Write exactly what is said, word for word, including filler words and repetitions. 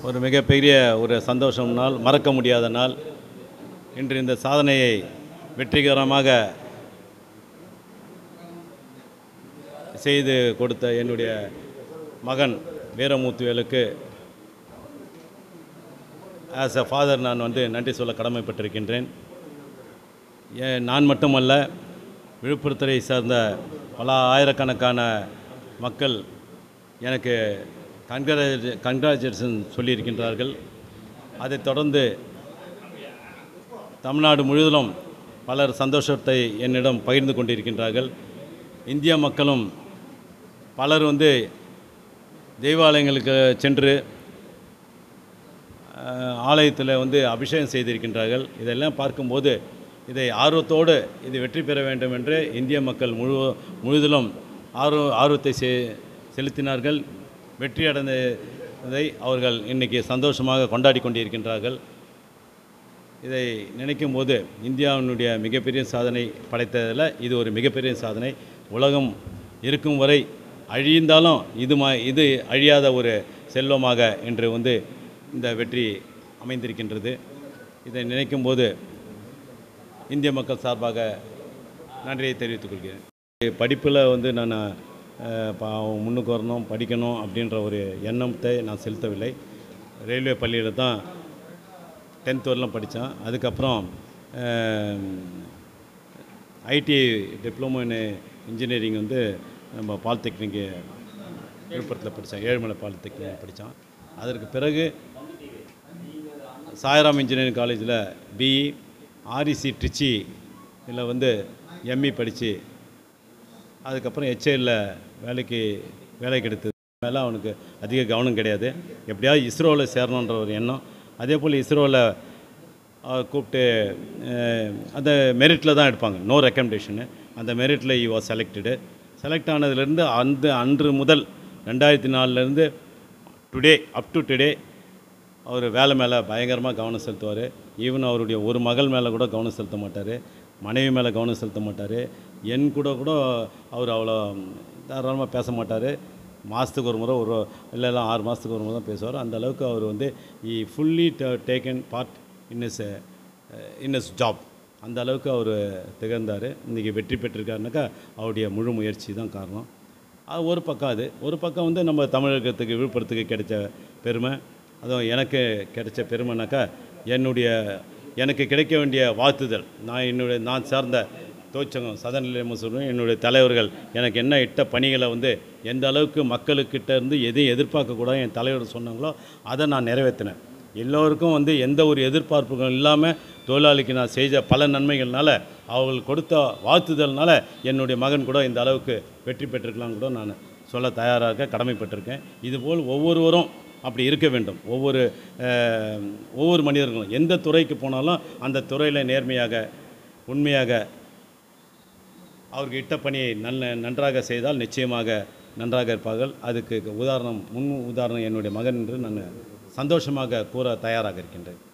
ஒரு மிகப்பெரிய ஒரு சந்தோஷம் நாள், மறக்க முடியாத நாள். இன்று இந்த சாதனையை வெற்றிகரமாக செய்து கொடுத்த என்னுடைய மகன் வீரமுத்துவேலுக்கு ஆஸ் அ ஃபாதர் நான் வந்து நன்றி சொல்ல கடமைப்பட்டிருக்கின்றேன். நான் மட்டுமல்ல, விழுப்புரத்தை சார்ந்த பல ஆயிரக்கணக்கான மக்கள் எனக்கு கன்கிராஜ் கன்கிராச்சுலேஷன் சொல்லியிருக்கின்றார்கள். அதைத் தொடர்ந்து தமிழ்நாடு முழுவதும் பலர் சந்தோஷத்தை என்னிடம் பகிர்ந்து கொண்டிருக்கின்றார்கள். இந்திய மக்களும் பலர் வந்து தெய்வாலயங்களுக்கு சென்று ஆலயத்தில் வந்து அபிஷேகம் செய்திருக்கின்றார்கள். இதெல்லாம் பார்க்கும்போது இதை ஆர்வத்தோடு இது வெற்றி பெற வேண்டும் என்று இந்திய மக்கள் முழு முழுவதிலும் ஆர்வ ஆர்வத்தை செ செலுத்தினார்கள். வெற்றி அடைந்ததை அவர்கள் இன்றைக்கி சந்தோஷமாக கொண்டாடி கொண்டிருக்கின்றார்கள். இதை நினைக்கும் போது இந்தியாவினுடைய மிகப்பெரிய சாதனை படைத்ததில் இது ஒரு மிகப்பெரிய சாதனை. உலகம் இருக்கும் வரை அழிந்தாலும் இது மா இது அழியாத ஒரு செல்வமாக என்று வந்து இந்த வெற்றி அமைந்திருக்கின்றது. இதை நினைக்கும் போது இந்திய மக்கள் சார்பாக நன்றியை தெரிவித்துக் கொள்கிறேன். படிப்பில் வந்து நான் முன்னுக்கு வரணும், படிக்கணும் அப்படின்ற ஒரு எண்ணத்தை நான் செலுத்தவில்லை. ரயில்வே பள்ளியில் தான் டென்த் வரலாம் படித்தேன். அதுக்கப்புறம் ஐடி டிப்ளமோ இன் இன்ஜினியரிங் வந்து நம்ம பாலிடெக்னிக்கு விழுப்புரத்தில் படித்தேன். ஏழுமலை பாலிடெக்னிக் படித்தேன். அதற்கு பிறகு சாய்ராம் இன்ஜினியரிங் காலேஜில் பிஇ, ஆர்இசி ட்ரிச்சி இதில் வந்து எம்இ படித்து அதுக்கப்புறம் ஹெச்ஏஎல்ல வேலைக்கு வேலை கிடைத்தது. மேலே அவனுக்கு அதிக கவனம் கிடையாது. எப்படியாவது இஸ்ரோவில் சேரணுன்ற ஒரு எண்ணம். அதே போல் இஸ்ரோவில் கூப்பிட்டு அந்த மெரிட்டில் தான் எடுப்பாங்க, நோ ரெக்கமெண்டேஷனு. அந்த மெரிட்டில் ஈ வாஸ் செலக்டடு. செலக்ட் ஆனதுலேருந்து அந்த அன்று முதல் ரெண்டாயிரத்தி நாலுலேருந்து டுடே அப் டு டுடே அவர் வேலை மேலே பயங்கரமாக கவனம் செலுத்துவார். ஈவன் அவருடைய ஒரு மகள் மேலே கூட கவனம் செலுத்த மாட்டார், மனைவி மேலே கவனம் செலுத்த மாட்டார். என் கூட கூட அவர் அவ்வளோ தாராளமாக பேச மாட்டார். மாதத்துக்கு ஒரு முறை ஒரு இல்லை இல்லை ஆறு மாதத்துக்கு ஒரு முறை தான் பேசுவார். அந்த அளவுக்கு அவர் வந்து he fully taken part in his in his job. அந்த அளவுக்கு அவர் திகழ்ந்தார். இன்றைக்கி வெற்றி பெற்றிருக்காருனாக்கா அவருடைய முழு முயற்சி தான் காரணம். அது ஒரு பக்கம். அது ஒரு பக்கம் வந்து நம்ம தமிழகத்துக்கு விழுப்புரத்துக்கு கிடைச்ச பெருமை. அதுவும் எனக்கு கிடைச்ச பெருமைனாக்கா என்னுடைய எனக்கு கிடைக்க வேண்டிய வாழ்த்துதல். நான் என்னுடைய நான் சார்ந்த தோச்சங்கம் சதநிலையமும் சொல்லுவேன், என்னுடைய தலைவர்கள் எனக்கு என்ன இட்ட பணிகளை வந்து எந்த அளவுக்கு மக்களுக்கிட்ட இருந்து எதையும் எதிர்பார்க்கக்கூடாது என் தலைவர் சொன்னாங்களோ அதை நான் நிறைவேற்றினேன். எல்லோருக்கும் வந்து எந்த ஒரு எதிர்பார்ப்புகள் இல்லாமல் தொழிலாளிக்கு நான் செய்த பல நன்மைகள்னால அவர்கள் கொடுத்த வாழ்த்துதல்னால என்னுடைய மகன் கூட இந்த அளவுக்கு வெற்றி பெற்றிருக்கலாம்னு கூட நான் சொல்ல தயாராக கடமைப்பட்டிருக்கேன். இதுபோல் ஒவ்வொருவரும் அப்படி இருக்க வேண்டும். ஒவ்வொரு ஒவ்வொரு மனிதர்களும் எந்த துறைக்கு போனாலும் அந்த துறையில் நேர்மையாக உண்மையாக அவருக்கு இட்ட பணியை நல்ல நன்றாக செய்தால் நிச்சயமாக நன்றாக இருப்பார்கள். அதுக்கு உதாரணம் முன் உதாரணம் என்னுடைய மகன் என்று நான் சந்தோஷமாக கூற தயாராக இருக்கின்றேன்.